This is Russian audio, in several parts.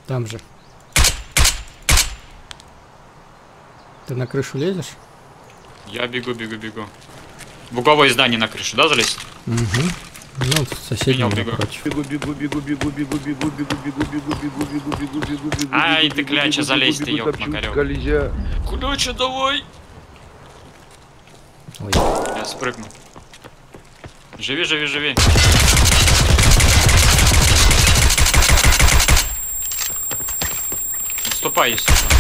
Там же. Ты на крышу лезешь? Я бегу. В угловое здание на крышу, да, залезть? Угу. Ну, соседний напротив. Бегу. Ай, ты кляча, залезь ты, ёб Макарёв. Кляча, давай! Ой. Я спрыгну. Живи. Отступай, если что.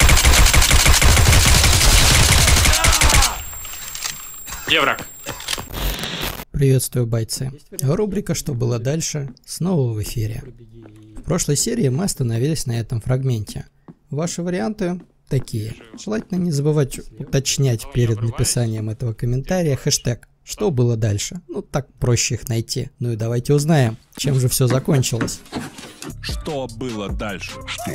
Где враг? Приветствую, бойцы. Рубрика «Что было дальше?» снова в эфире. В прошлой серии мы остановились на этом фрагменте. Ваши варианты такие. Желательно не забывать уточнять перед написанием этого комментария хэштег «Что было дальше?». Ну, так проще их найти. Ну и давайте узнаем, чем же все закончилось. Что было дальше?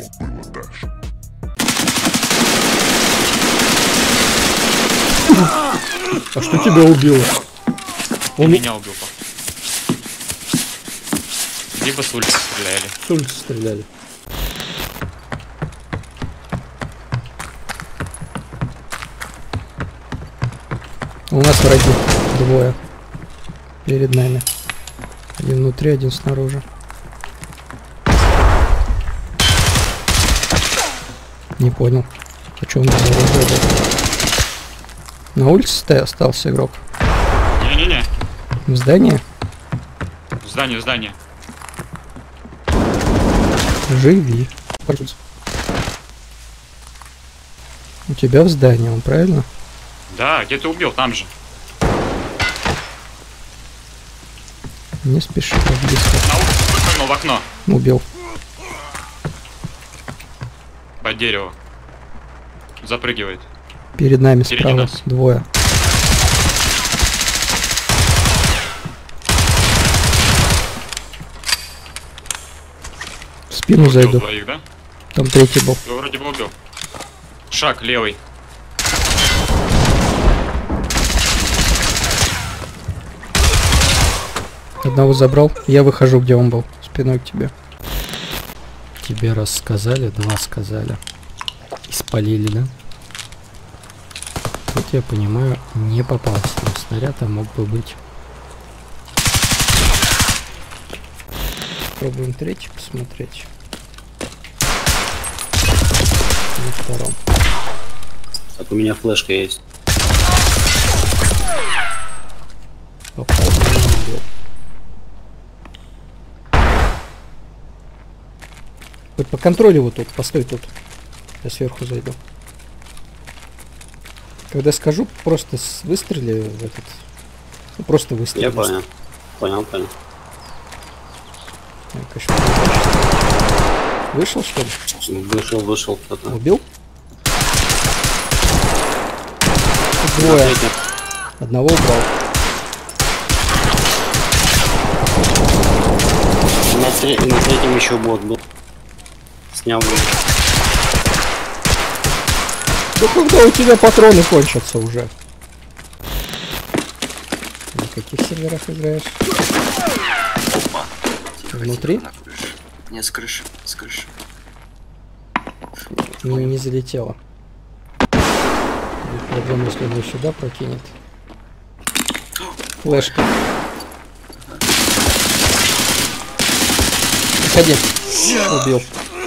А что тебя убило? Он меня убил. Либо с улицы стреляли. С улицы стреляли. У нас враги двое перед нами. Один внутри, один снаружи. Не понял. А что он без оружия был? На улице остался игрок? Не-не-не. В здании? В здании. Живи. У тебя в здании, он правильно? Да, где ты убил, там же. Не спеши, так близко. На улице выпрыгнул в окно. Убил. Под дерево. Запрыгивает. Перед нами Впереди справа нас. двое. В спину Убил зайду. двоих, да? Там третий был. Его вроде бы убил. Шаг левый. Одного забрал. Я выхожу, где он был. Спиной к тебе. Тебе раз сказали, два сказали. И спалили, да? Вот я понимаю, не попался. Но снаряд мог бы быть. Пробуем третий посмотреть. На втором. Так, у меня флешка есть. Попал, но не убил. Вот по контролю вот тут, постой тут. Я сверху зайду. Когда скажу, просто выстрели в этот. Ну, просто выстрели. Я понял. Понял. Вышел, что ли? Вышел кто-то. Убил? Двое. Одного убрал. На третьем еще бот был. Снял его. Да когда у тебя патроны кончатся уже? На каких серверах играешь? Внутри? Нет, с крыши. Не залетело. Проблема, если он сюда прокинет. Флешка. Уходи. Убил.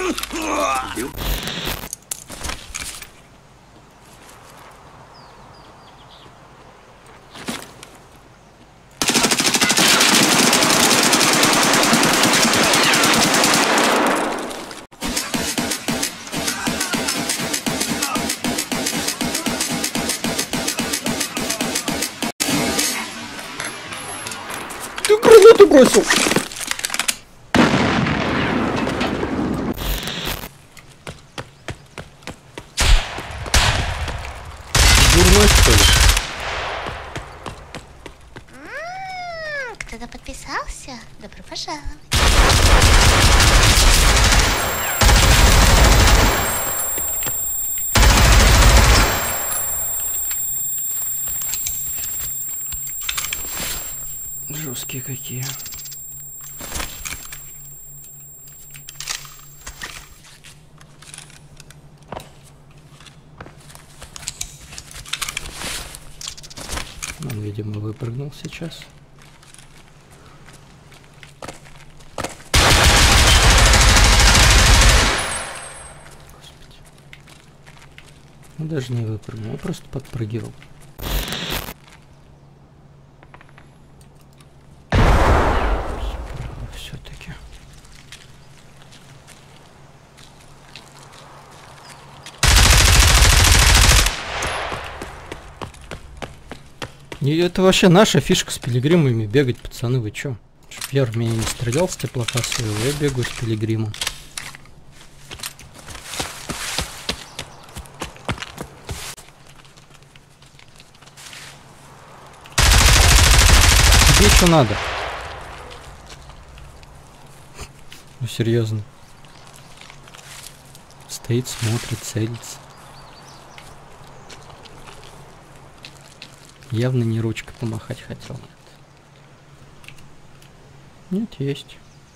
Ты гранату бросил! Дурной, что ли? Кто-то подписался? Добро пожаловать. Жесткие какие. видимо, выпрыгнул сейчас. Господи. Он даже не выпрыгнул, он просто подпрыгивал. Все-таки. И это вообще наша фишка с пилигримами бегать, пацаны, вы чё? Чтоб я в меня не стрелял с теплока своего, я бегаю с пилигримом. Тебе что надо? Ну серьезно. Стоит, смотрит, целится. Явно не ручкой помахать хотел. Нет, есть.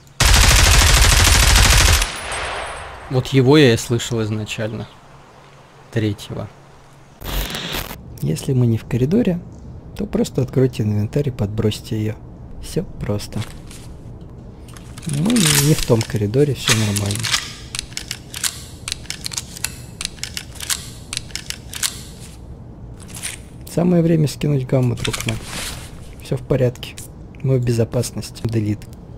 Вот его я и слышал изначально. Третьего. Если мы не в коридоре, то просто откройте инвентарь и подбросьте ее. Все просто. Мы не в том коридоре, все нормально. Самое время скинуть гамму, друг мой. Все в порядке. Мы в безопасности. Делит.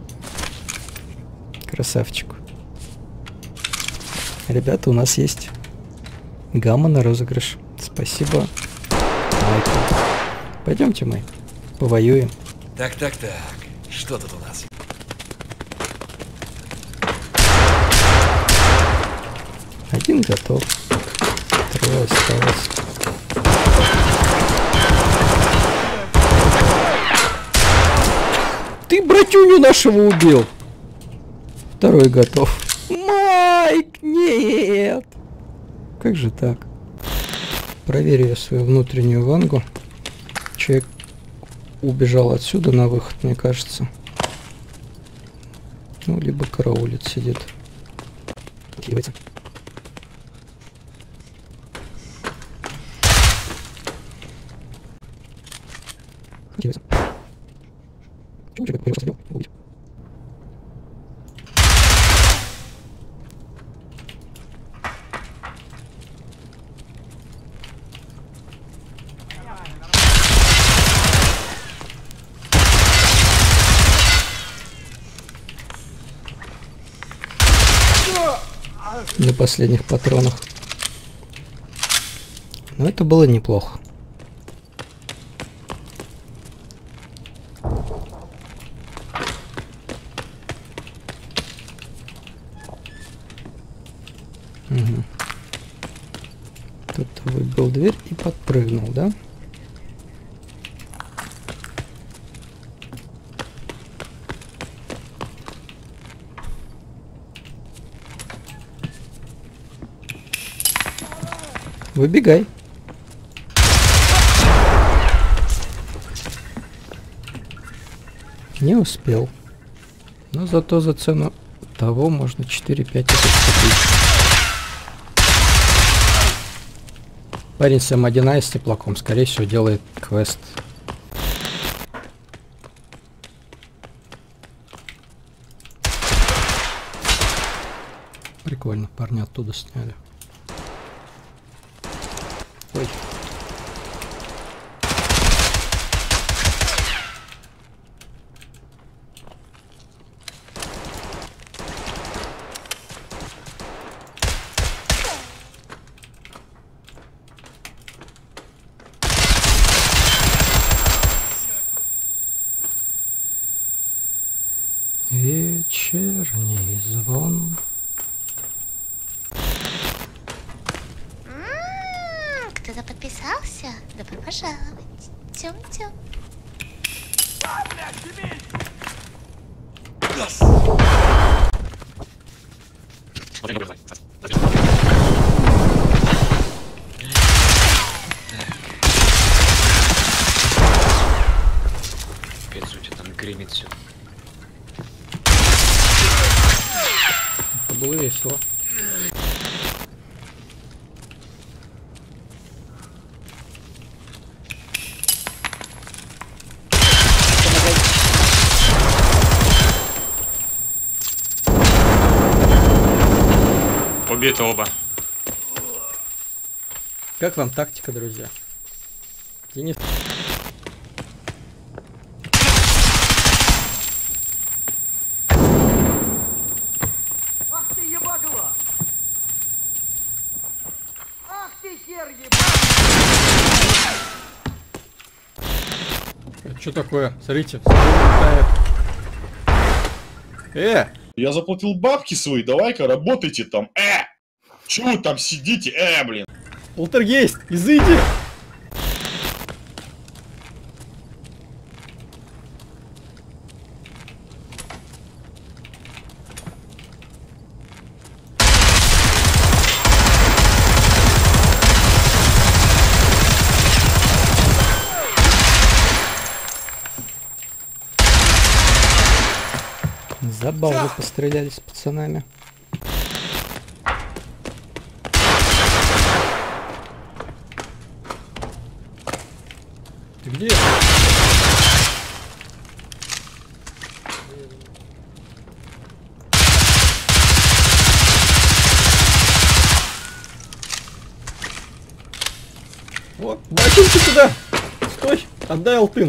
Красавчик. Ребята, у нас есть гамма на розыгрыш. Спасибо, Майкл. Пойдемте мы повоюем. Так. Что тут у нас? Один готов. Трое осталось. Ты братюню нашего убил. Второй готов. Майк, нет. Как же так? Проверю я свою внутреннюю вангу. Человек убежал отсюда на выход, мне кажется. Ну, либо караулит, сидит. Отъебается. Отъебается. Почему человек просто забил? Убить. На последних патронах. Но это было неплохо. Угу. Кто-то выбил дверь и подпрыгнул, да? Выбегай. Не успел. Но зато за цену того можно 4-5 купить. Парень с М1А с теплаком, скорее всего, делает квест. Прикольно, парня оттуда сняли. Ой. Вечерний звон. Кто-то подписался? Добро пожаловать. Тём-тём. Опять у тебя там гремит все. Это было весело. Убиты оба. Как вам тактика, друзья? Денис... Ах ты ебагла! Ах ты хер Что такое? Смотрите. Я заплатил бабки свои, давай-ка работайте там. Чего вы там сидите? Блин. Полтергейст, изыди! Забавно постреляли с пацанами. Ты где? Вот, ботинки сюда! Стой! Отдай алтын!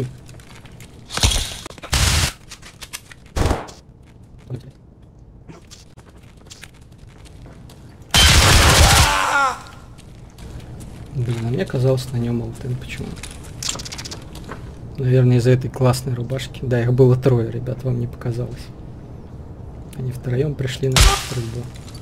Блин, а мне казалось на нем алтын почему? Наверное, из-за этой классной рубашки. Да, их было трое, ребят, вам не показалось. Они втроем пришли на стрельбу.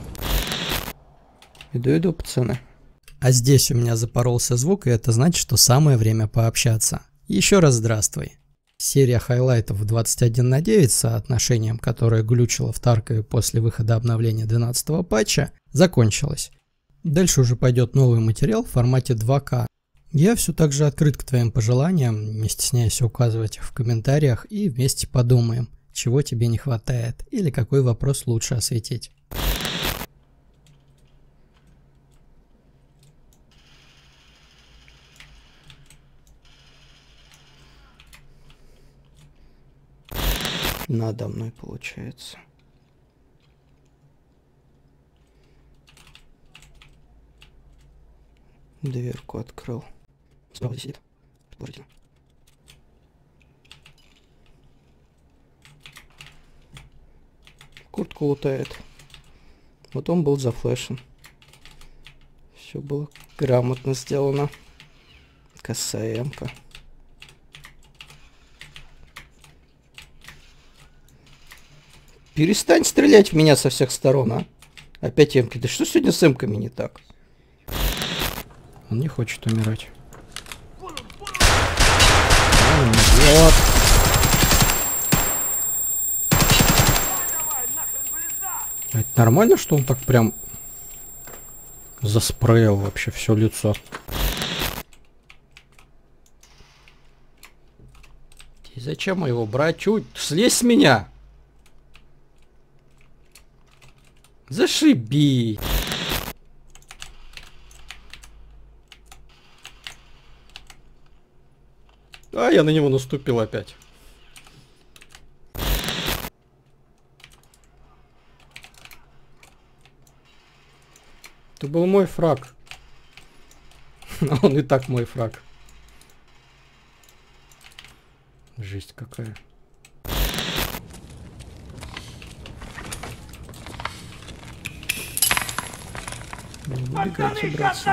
Иду, пацаны. А здесь у меня запоролся звук, и это значит, что самое время пообщаться. Еще раз здравствуй. Серия хайлайтов 21/9 с соотношением, которое глючило в Таркове после выхода обновления 12-го патча, закончилась. Дальше уже пойдет новый материал в формате 2К. Я все так же открыт к твоим пожеланиям, не стесняйся указывать их в комментариях и вместе подумаем, чего тебе не хватает или какой вопрос лучше осветить. Надо мной получается. Дверку открыл. Справа сидит. Положительно. Куртку лутает. Вот он был зафлешен. Все было грамотно сделано. Косая эмка. Перестань стрелять в меня со всех сторон, а? Опять эмки. Да что сегодня с эмками не так? Он не хочет умирать. Вот. Это нормально, что он так прям заспреял вообще все лицо? И зачем его брать? Чуть слезь с меня! Зашибись! А, я на него наступил опять. Это был мой фраг. А он и так мой фраг. Жесть какая. Убегайте, братцы.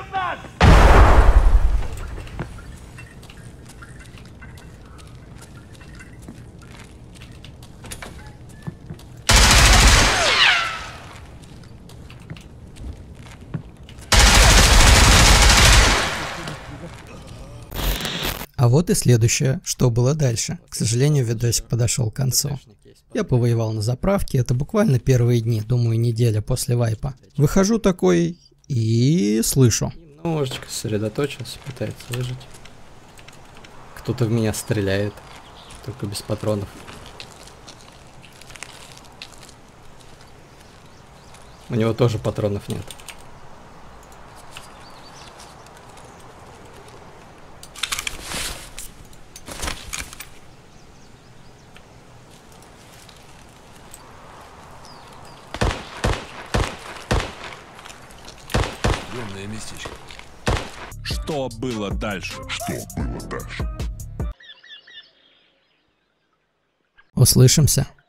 А вот и следующее, что было дальше. К сожалению, видосик подошел к концу. Я повоевал на заправке, это буквально первые дни, думаю, неделя после вайпа. Выхожу такой и слышу. Немножечко сосредоточился, пытается выжить. Кто-то в меня стреляет, только без патронов. У него тоже патронов нет. Огромное местечко. Что было дальше? Услышимся.